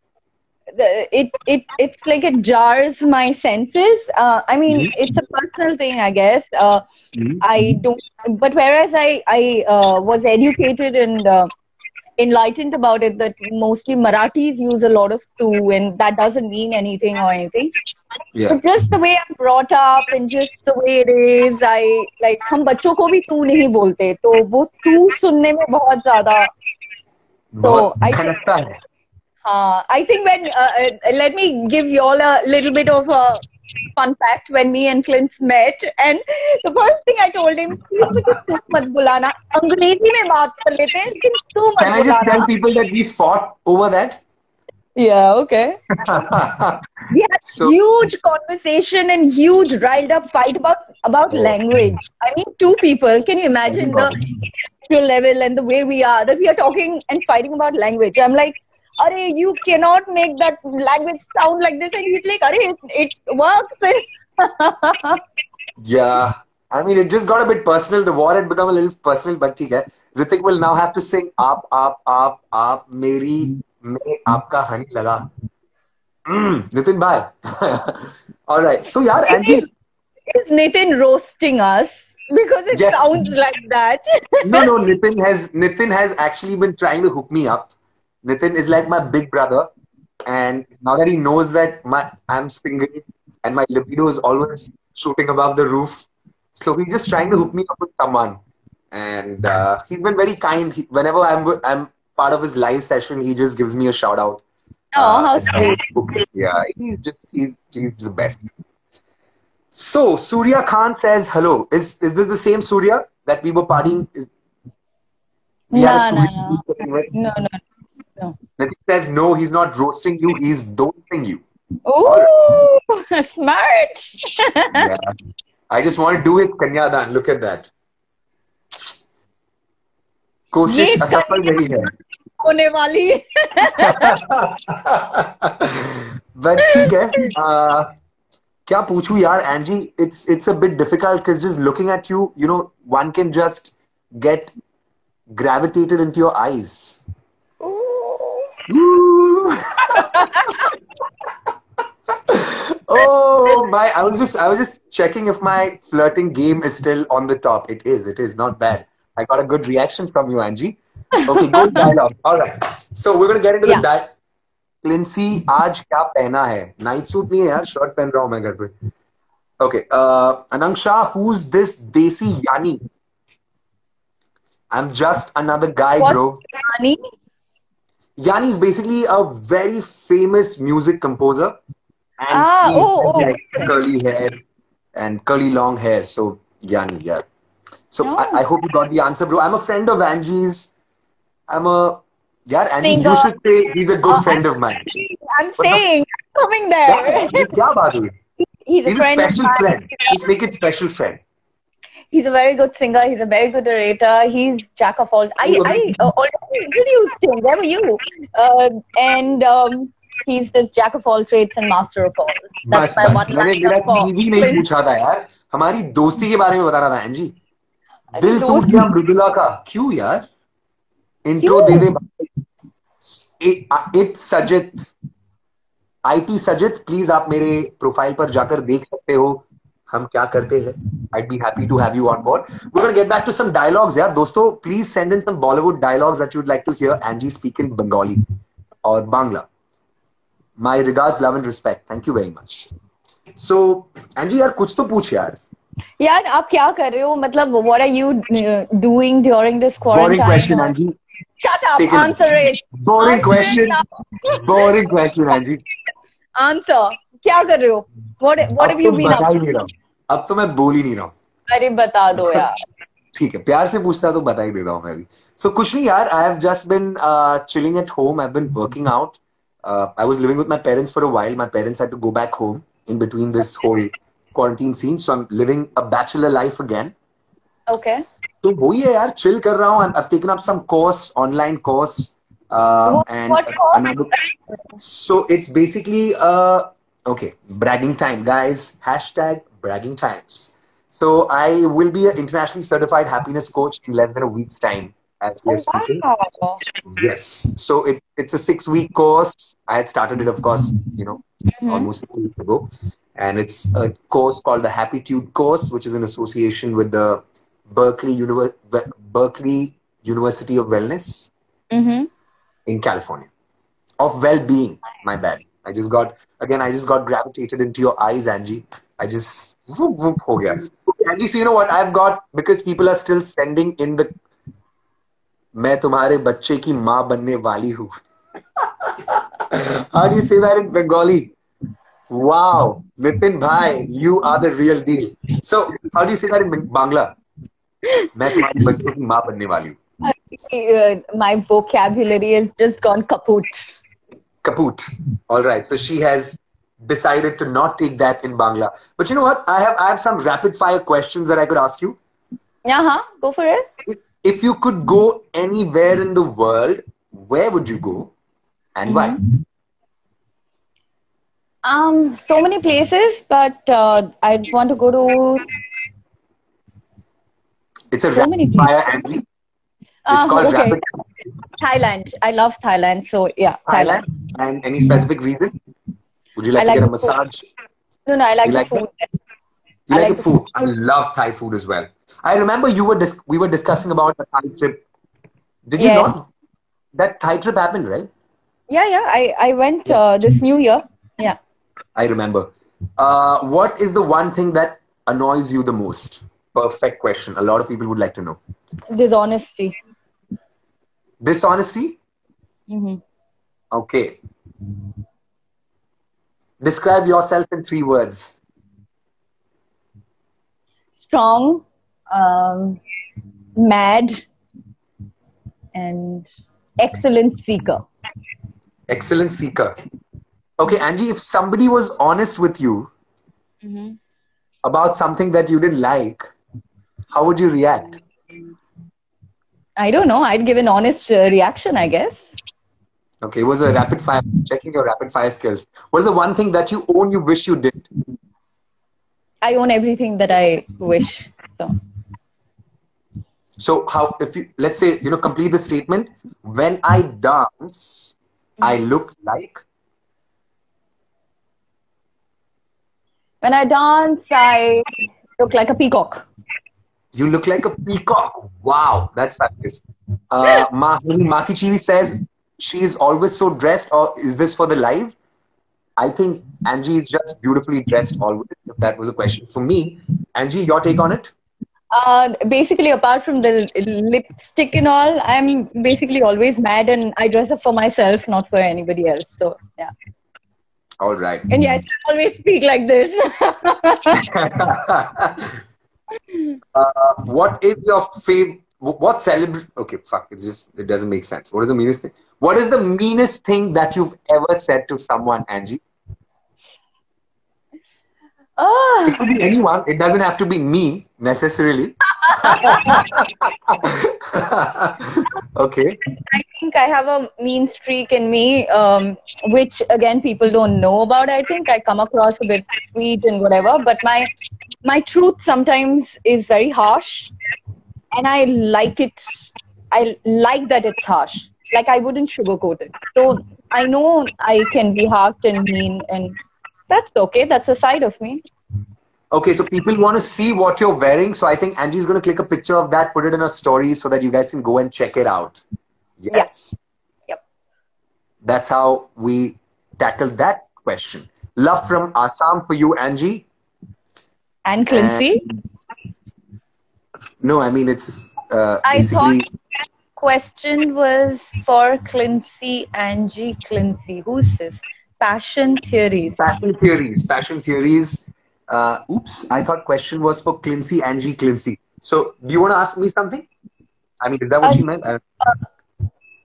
it it it's like it jars my senses. Uh, I mean, Mm-hmm. it's a personal thing, I guess. Uh, Mm-hmm. I don't. But whereas I I uh, was educated and uh, enlightened about it, that mostly Marathis use a lot of tu, and that doesn't mean anything or anything. Yeah. But just the way I'm brought up and just the way it is, I like हम बच्चों को भी तू नहीं बोलते, तो वो तू सुनने में बहुत ज़्यादा. So I think, uh, I think when uh, uh, let me give you all a little bit of a fun fact. When me and Clint met, and the first thing I told him, please मुझे तू मत बुलाना, अंग्रेजी में बात कर लेते हैं, लेकिन तू मत Can I just बुलाना. tell people that we fought over that? Yeah, okay. We had So- huge conversation and huge riled up fight about about language. I mean, two people. Can you imagine the intellectual level and the way we are, that we are talking and fighting about language? I'm like, Arey, you cannot make that language sound like this. And he's like, Arey, it, it works. Yeah. I mean, it just got a bit personal. The war had become a little personal, but ठीक है. Ritik will now have to sing आप आप आप आप मेरी में आपका हनी लगा. Mm, Nitin bhai. All right. So yeah, Angie. Is Nitin roasting us? Because it Yes. sounds like that. No, no. Nitin has Nitin has actually been trying to hook me up. Nitin is like my big brother, and now that he knows that my I'm single and my libido is always shooting above the roof, so he's just trying to hook me up with someone. And uh, he's been very kind. He, whenever I'm I'm part of his live session, he just gives me a shout out. Oh, how and sweet. I'm- Yeah, he's just he's, he's the best. So Surya Khan says hello. Is is this the same Surya that we were partying? Is, we had a No, no, Surya no. No, no, no. Nitin says no, he's not roasting you, he's dosing you. Ooh, smart. Yeah. I just want to do it, Kanyadan. Look at that. कोशिश ये असफल रही है। होने वाली but ठीक है। uh, क्या पूछूं यार Angie, it's it's a bit difficult because just looking at you, you know, one can just get gravitated into your eyes. Oh my, I was just I was just checking if my flirting game is still on the top. It is, it is not bad. I got a good reaction from you, Angie. Okay, good dialogue. All right. So we're gonna get into Yeah. the di- Clincy, आज क्या पहना है? Night suit नहीं है यार, shirt पहन रहा हूँ मैं घर पे. Okay, uh, Ananksha, who's this Desi Yani? I'm just another guy, What? bro. Yani? Yani is basically a very famous music composer, and Ah, he oh, has oh. like curly hair and curly long hair. So Yani, yeah. So No. I, I hope you got the answer, bro. I'm a friend of Angie's. I'm a yeah, Angie. Singer. You should say he's a good Uh, friend of mine. I'm But the- saying, coming क्या there. ये क्या बात हुई? He's a He's a friend of special mine. friend. Let's make it special friend. He's a very good singer. He's a very good orator. He's jack of all. I I uh, already introduced him. Where were you? Uh, and um, he's this jack of all trades and master of all. That's बस my बस one मैंने line मेरा of uh, TV नहीं पूछा था यार, हमारी दोस्ती के बारे में बता रहा था एंजी. अरे दिल टूट दोस्त गया मृदुला का. क्यों यार? इंट्रो क्यों? दे दे. It Sajith, IT Sajith, please आप मेरे प्रोफाइल पर जाकर देख सकते हो हम क्या करते हैं. I'd be happy to have you on board. We're going to get back to some dialogues, yeah. दोस्तों, please send in some Bollywood dialogues that you'd like to hear Angie speak in Bengali or Bangla. My regards, love and respect. Thank you very much. So, Angie यार कुछ तो पूछ यार. यार आप क्या कर रहे हो? मतलब what are you uh, doing during this quarantine? Boring question, Angie. Shut up. Take it. Answer it. Boring Answer question. it now. Boring question, Angie. Answer. क्या कर रहे हो? What what अब have you तो been बता up? ही नहीं रहा हूँ. अब तो मैं बोल ही नहीं रहा हूँ. अरे बता दो यार. ठीक है, प्यार से पूछता तो बता ही देता हूँ मैं भी. So कुछ नहीं यार, I have just been uh, chilling at home. I've been working out. Uh, I was living with my parents for a while. My parents had to go back home in between this whole quarantine scene. So I'm living a bachelor life again. Okay. तो वही है यार, chill कर रहा हूँ. I've taken up some course, online course. Uh, What, and what course? another. So it's basically uh okay, bragging time, guys. Hashtag bragging times. So I will be an internationally certified happiness coach in less than a week's time as we are speaking. Wow. Yes. So it, it's a six week course. I had started it, of course, you know, Mhm. almost two weeks ago. And it's a course called the Happitude course, which is in association with the Berkeley, Univer- Berkeley University of Wellness Mm-hmm. in California. Of well-being, my bad. I just got, again, I just got gravitated into your eyes, Angie. I just, whoop, whoop, ho gaya. Angie, so you know what I've got, because people are still sending in the, मैं तुम्हारे बच्चे की माँ बनने वाली हूँ. How do you say that in Bengali? Wow, Nitin bhai, you are the real deal. So, how do you say that in Bangla? मैं तुम्हारे बच्चे की माँ बनने वाली हूँ. Uh, my vocabulary has just gone kaput. Kaput. All right. So she has decided to not take that in Bangla. But you know what? I have I have some rapid fire questions that I could ask you. Yeah, huh? Go for it. If you could go anywhere in the world, where would you go and why? Um, so many places, but uh, I want to go to It's a So many rapid fire, Angie. It's uh, called okay. rapid Thailand. I love Thailand, so yeah, Thailand. Thailand. And any specific reason? Would you like I to like get a the food. massage? No, no, I like You the like food. You I like like the the food? I love Thai food as well. I remember you were dis- we were discussing about the Thai trip. Did you Yes. not? That Thai trip happened, right? Yeah, yeah. I I went uh, this New Year. Yeah. I remember. Uh, what is the one thing that annoys you the most? Perfect question. A lot of people would like to know. Dishonesty. Dishonesty? Mm-hmm. Okay. Describe yourself in three words. Strong, um, mad, and excellent seeker. Excellent seeker. Okay, Angie, if somebody was honest with you Mm-hmm. about something that you didn't like, how would you react? I don't know. I'd give an honest uh, reaction, I guess. Okay, it was a rapid fire, checking your rapid fire skills. What is the one thing that you own you wish you did? I own everything that I wish. So, so how, if you, let's say, you know, complete the statement. When I dance, I look like. when I dance, I look like a peacock. You look like a peacock. Wow, that's fabulous. Uh, Ma, Maki Chivi says she is always so dressed, or is this for the live? I think Angie is just beautifully dressed always, if that was a question. For me, Angie, your take on it? Uh, basically, apart from the lipstick and all, I'm basically always mad, and I dress up for myself, not for anybody else. So, yeah. All right. And yes, I always speak like this. uh, what is your favorite? What celebrity? Okay, fuck. It's just, it doesn't make sense. What is the meanest thing? What is the meanest thing that you've ever said to someone, Angie? Oh. It could be anyone. It doesn't have to be me necessarily. Okay. I think I have a mean streak in me, um, which again people don't know about. I think I come across a bit sweet and whatever, but my my truth sometimes is very harsh, and I like it. I like that it's harsh. Like I wouldn't sugarcoat it. So I know I can be harsh and mean, and that's okay. That's a side of me. Okay, so people want to see what you're wearing. So I think Angie's going to click a picture of that, put it in a story so that you guys can go and check it out. Yes. Yep. That's how we tackled that question. Love from Assam for you, Angie. And Clincy? And no, I mean, it's uh, I basically... thought that question was for Clincy, Angie Clincy. Who's this? Passion Theories. Passion Theories. Passion Theories. Uh, oops, I thought question was for Clincy, Angie Clincy. So, do you want to ask me something? I mean, is that what uh, you meant? Uh, uh,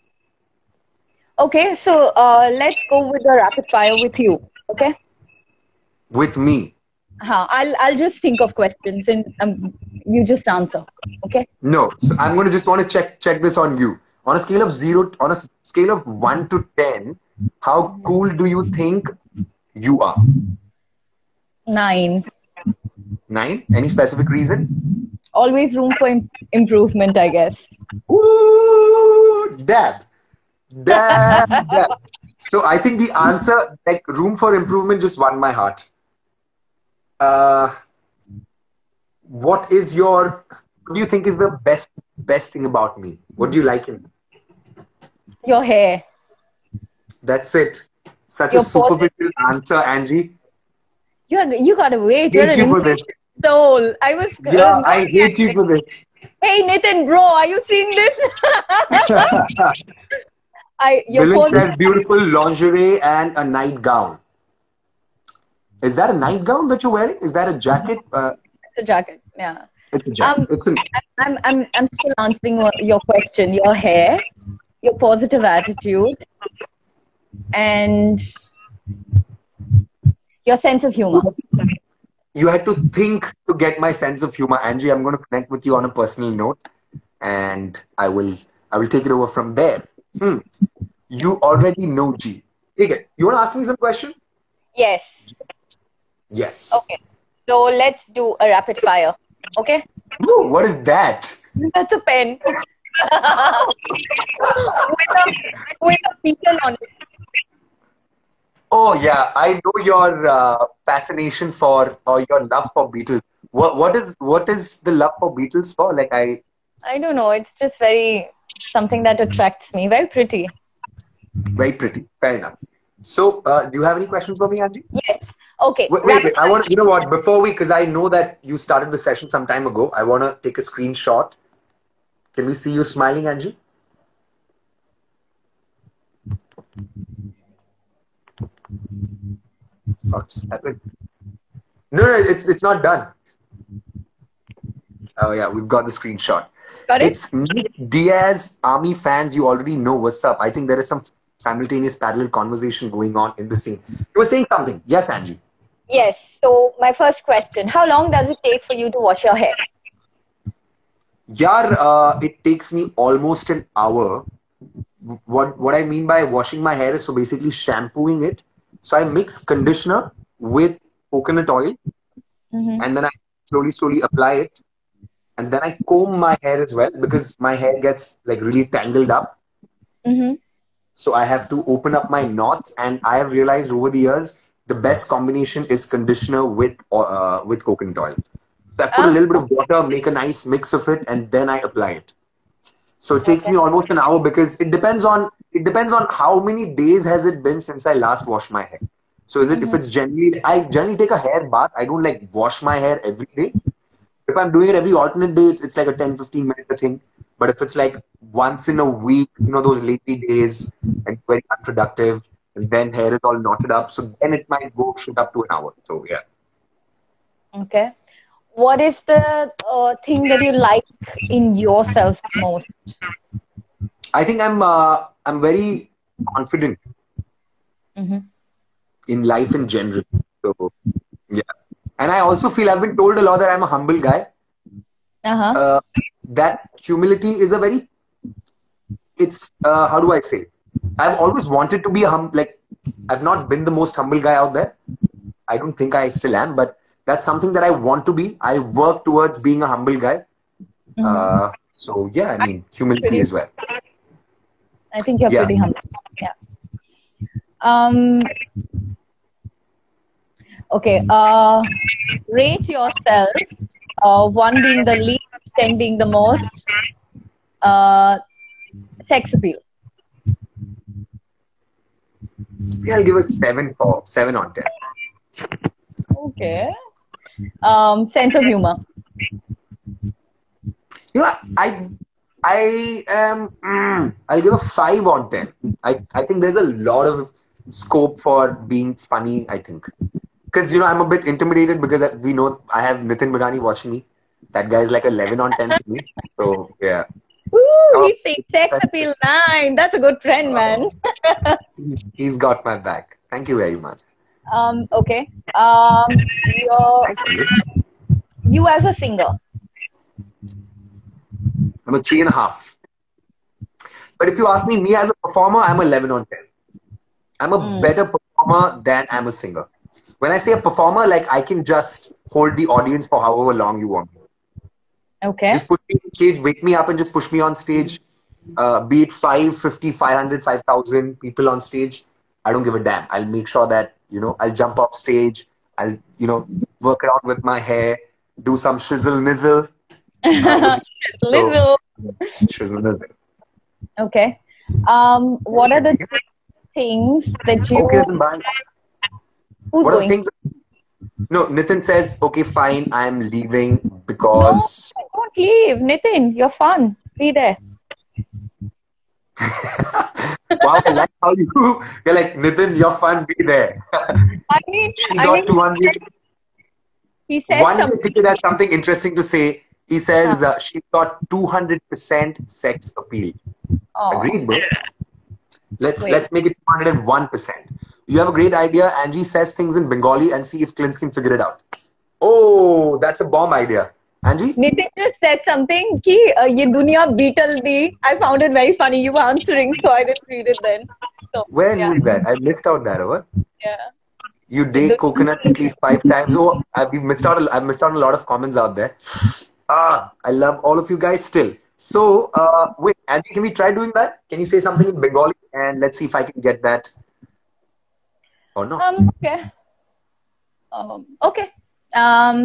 okay, so uh, let's go with the rapid fire with you. Okay. With me. Uh, I'll I'll just think of questions and um, you just answer. Okay. No, so I'm going to just want to check check this on you. On a scale of zero, on a scale of one to ten, how cool do you think you are? Nine. Nine? Any specific reason? Always room for im improvement, I guess. Ooh, dad. Dad, dad. So I think the answer, like room for improvement, just won my heart. Uh, what is your, what do you think is the best, best thing about me? What do you like in me? Your hair. That's it. Such Your a superficial answer, Angie. You, you gotta wait. You're Hate an you for this. soul. I was. Yeah, uh, I hate you for this. Hey, Nitin, bro, are you seeing this? I. Your Dylan phone. says beautiful lingerie and a nightgown. Is that a nightgown that you're wearing? Is that a jacket? Uh, It's a jacket. Yeah. it's a jacket. Um, it's an... I'm. I'm. I'm still answering your question. Your hair, your positive attitude, and your sense of humor. You had to think to get my sense of humor, Angie. I'm going to connect with you on a personal note, and I will. I will take it over from there. Hmm. You already know G. Take it. You want to ask me some question? Yes. Yes. Okay. So let's do a rapid fire. Okay. Ooh, what is that? That's a pen. with a with a beetle on it. Oh yeah, I know your uh, fascination for or your love for Beatles. What what is what is the love for Beatles for? Like I. I don't know. It's just very something that attracts me. Very pretty. Very pretty. Fair enough. So, uh, do you have any questions for me, Angie? Yes. Okay. Wait, wait, wait. I want. You know what? Before we, because I know that you started the session some time ago. I want to take a screenshot. Can we see you smiling, Angie? What just happened? No, no, it's it's not done. Oh yeah, we've got the screenshot. Got it? It's Nick Diaz, Army fans. You already know what's up. I think there is some simultaneous parallel conversation going on in the scene. You were saying something. Yes, Angie. Yes. So my first question: how long does it take for you to wash your hair? Yeah, uh, it takes me almost an hour. What what I mean by washing my hair is so basically shampooing it. So I mix conditioner with coconut oil, Mm-hmm. and then I slowly slowly apply it, and then I comb my hair as well because my hair gets like really tangled up. Mm-hmm. So I have to open up my knots, and I have realized over the years the best combination is conditioner with uh, with coconut oil. So I put a Ah, little bit of water, make a nice mix of it, and then I apply it. So it takes okay. me almost an hour because it depends on it depends on how many days has it been since I last washed my hair. So is it if Mm-hmm. it's generally I generally take a hair bath. I don't like wash my hair every day. If I'm doing it every alternate day, it's, it's like a ten fifteen minute thing. But if it's like once in a week, you know, those lazy days and very unproductive, and then hair is all knotted up, so then it might go shoot up to an hour. So yeah. Okay. What is the uh, thing that you like in yourself most? I think I'm uh, I'm very confident Mm-hmm. in life in general. So yeah. And I also feel I've been told a lot that I'm a humble guy. Uh-huh. Uh, that humility is a very it's uh, how do I say? I've always wanted to be a hum like I've not been the most humble guy out there. I don't think I still am, but that's something that I want to be. I work towards being a humble guy. Mm-hmm. Uh, so yeah, I mean humility Pretty, as well. I think you're Yeah. pretty humble. Yeah. Um, okay. Uh, rate yourself. Uh, one being the least, ten being the most. Uh, sex appeal. Yeah, I'll give a seven for seven on ten. Okay. Um, sense of humor. You know, I I am mm, I'll give a five on ten. I, I think there's a lot of scope for being funny, I think. Because you know, I'm a bit intimidated because we know I have Nitin Bagani watching me. That guy's like eleven on ten for me. So yeah. Ooh, Oh, he's saying sex appeal nine. That's a good trend, man. he's, he's got my back. Thank you very much. um, okay. Um, you're, Thank you. you as a singer. I'm a three and a half. But if you ask me, me as a performer, I'm eleven on ten. I'm a Mm. better performer than I'm a singer. When I say a performer, like I can just hold the audience for however long you want. Okay. Just put me on stage, wake me up and just push me on stage. Uh, be it five, fifty, five hundred, five thousand people on stage. I don't give a damn. I'll make sure that, you know, I'll jump off stage. I'll, you know, work around with my hair, do some shizzle nizzle. Uh, so, Little. shizzle nizzle. Okay. Um, what are the things that you? Okay, then bye. Who's What are the going? things? No, Nitin says, okay, fine, I'm leaving No, because. don't leave, Nitin. You're fun. Be there. Wow, I like how you, you're like, Nitin, you're fun, be there. I mean, She I got mean, to one week. he said One something. ticket has something interesting to say. He says uh, she got two hundred percent sex appeal. Oh, Agreed, bro. Let's wait. let's make it two hundred one percent. You have a great idea. Angie says things in Bengali and see if Clint can figure it out. Oh, that's a bomb idea. Angie? Nitin just said something ki uh, ye duniya beetle di. I found it very funny. You were answering, so I didn't read it then. So Where yeah, is that? I missed out that, over. yeah. You Ye date dun- coconut at least five times. Oh, I've missed out. I've missed out on a lot of comments out there. Ah, I love all of you guys still. So, uh, wait, Angie, can we try doing that? Can you say something in Bengali and let's see if I can get that or not? Um. Okay. Um. Okay. Um.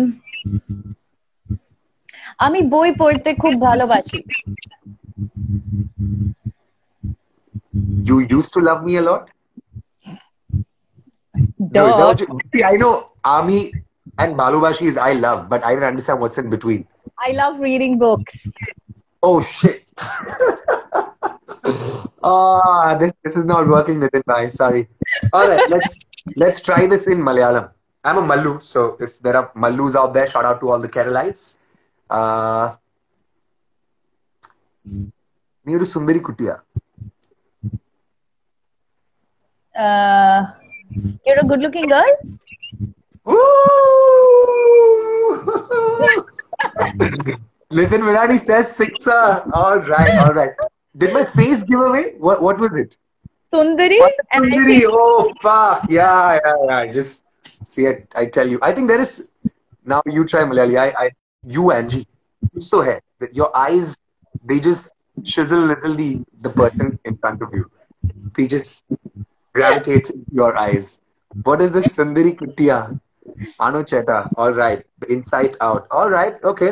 আমি বই পড়তে খুব ভালোবাসি। You used to love me a lot. No, is that Duh. what you, see, I know Ami and Balubashi is I love, but I didn't understand what's in between. I love reading books. Oh shit. Ah, this this is not working, Nitin bhai. Sorry. All right, let's let's try this in Malayalam. I'm a Mallu, so if there are Mallus out there, shout out to all the Keralites. Uh, നീ ഒരു സുന്ദരി കുട്ടിയാ. Uh, you're a good-looking girl. Nitin Virani says sixer. All right, all right. Did my face give away? What What was it? Sundari, What and I Sundari? think Oh fuck! Yeah, yeah, yeah. Just see it. I tell you. I think there is. Now you try Malayali. I, I, you Angie. Kuch to hai. Your eyes, they just chisel little the the person in front of you. They just gravitate to your eyes. What is this Sundari Kittiya? Anu Cheta. All right. Inside out. All right. Okay.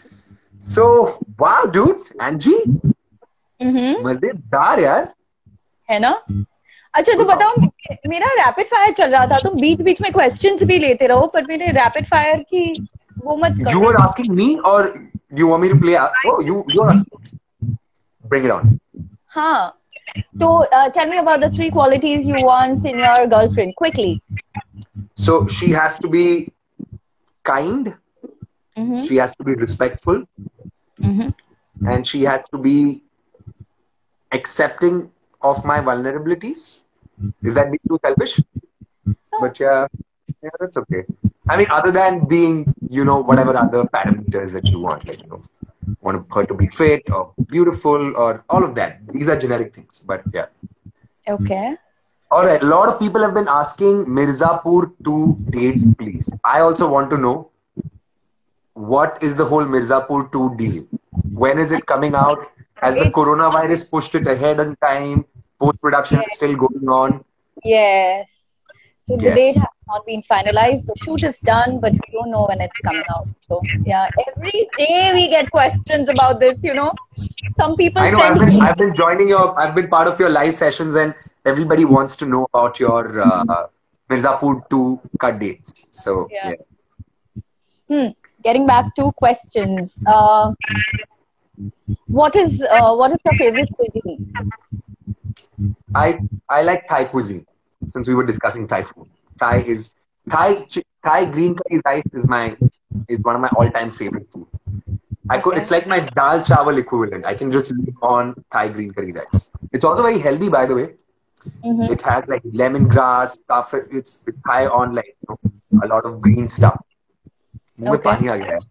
So, wow, dude. Angie, हम्म मजेदार यार. है ना. अच्छा तो बताओ, मेरा rapid fire चल रहा था, तुम बीच बीच में क्वेश्चंस भी लेते रहो, पर मेरे रैपिड फायर की वो मत You करो. were asking me, or you want me to play? Oh, you you're asking. Bring it on. हाँ. So uh, tell me about the three qualities you want in your girlfriend quickly. So she has to be kind. Mm-hmm. She has to be respectful, Mm-hmm. and she has to be accepting of my vulnerabilities. Is that being too selfish? But yeah, yeah, that's okay. I mean, other than being, you know, whatever other parameters that you want, like, you know, want her to be fit or beautiful or all of that. These are generic things, but yeah. Okay. All right. A lot of people have been asking Mirzapur to dates, please. I also want to know, what is the whole Mirzapur two deal? When is it coming out? Has the It- coronavirus pushed it ahead in time? Post-production Yeah. is still going on. Yes. So the Yes. date has not been finalized. The shoot is done, but we don't know when it's coming out. So yeah, every day we get questions about this. You know, some people I know. I've send been, me. I've been joining your, I've been part of your live sessions, and everybody wants to know about your uh, Mirzapur two cut dates. So Yeah. yeah. Hmm. Getting back to questions. Uh, what is uh, what is your favorite cuisine? I I like Thai cuisine. Since we were discussing Thai food, Thai is Thai chi- Thai green curry rice is my is one of my all-time favorite food. I could, Okay. it's like my dal chawal equivalent. I can just live on Thai green curry rice. It's also very healthy, by the way. Mm-hmm. It has like lemongrass stuff. It's it's high on like you know, a lot of green stuff. मुंह में Okay. पानी आ गया है.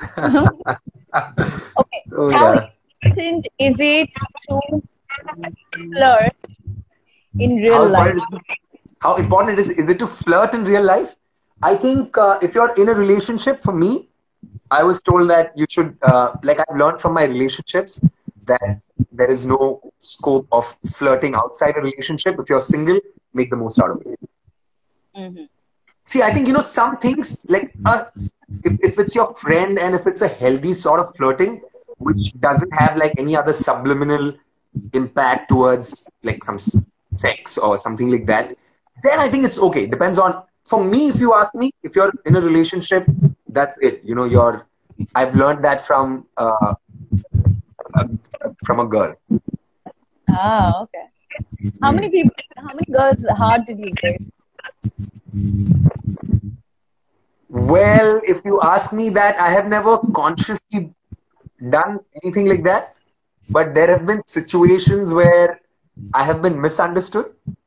Okay. Oh How yeah. important is it to flirt in How real life? important, how important is, is it to flirt in real life? I think uh, if you're in a relationship, for me, I was told that you should, uh, like I've learned from my relationships, that there is no scope of flirting outside a relationship. If you're single, make the most out of it. Mm-hmm. See, I think, you know, some things, like uh, if, if it's your friend and if it's a healthy sort of flirting, which doesn't have like any other subliminal impact towards like some s- sex or something like that, then I think it's okay. Depends on, for me, if you ask me, if you're in a relationship, that's it. You know, you're, I've learned that from, uh, uh, from a girl. Ah, okay. How many people? How many girls' heart did you break? Well, if you ask me that, I have never consciously done anything like that, but there have been situations where I have been misunderstood,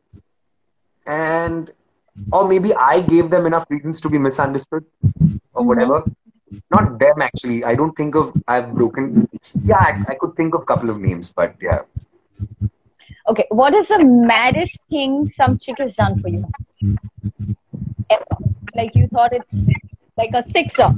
and or maybe I gave them enough reasons to be misunderstood or Mhm. whatever. Not them actually. I don't think of I've broken. Yeah, I, I could think of a couple of names, but yeah. Okay, what is the maddest thing some chick has done for you? Ever. Like you thought it's like a sixer.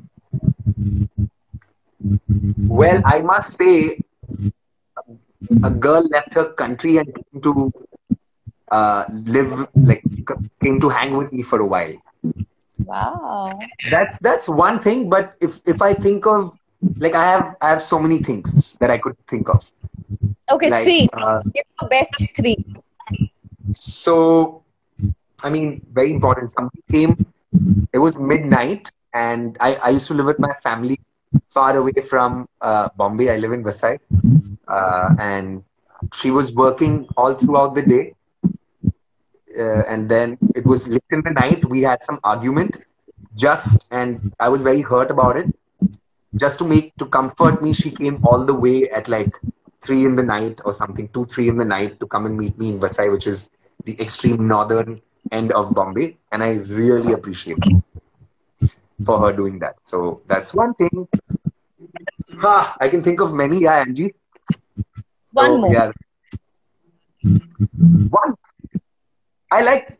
Well, I must say, a girl left her country and came to uh, live, like, came to hang with me for a while. Wow. That that's one thing. But if if I think of, like, I have I have so many things that I could think of. Okay, Like, three. uh, Give your best three. So, I mean, very important. Somebody came. It was midnight, and I, I used to live with my family far away from uh, Bombay. I live in Vasai, uh, and she was working all throughout the day. Uh, and then it was late in the night. We had some argument, just, and I was very hurt about it. Just to make to comfort me, she came all the way at like three in the night or something, two, three in the night to come and meet me in Vasai, which is the extreme northern end of Bombay, and I really appreciate it for her doing that. So that's one thing. Ah, I can think of many, yeah, Angie. One So more. yeah, one. I like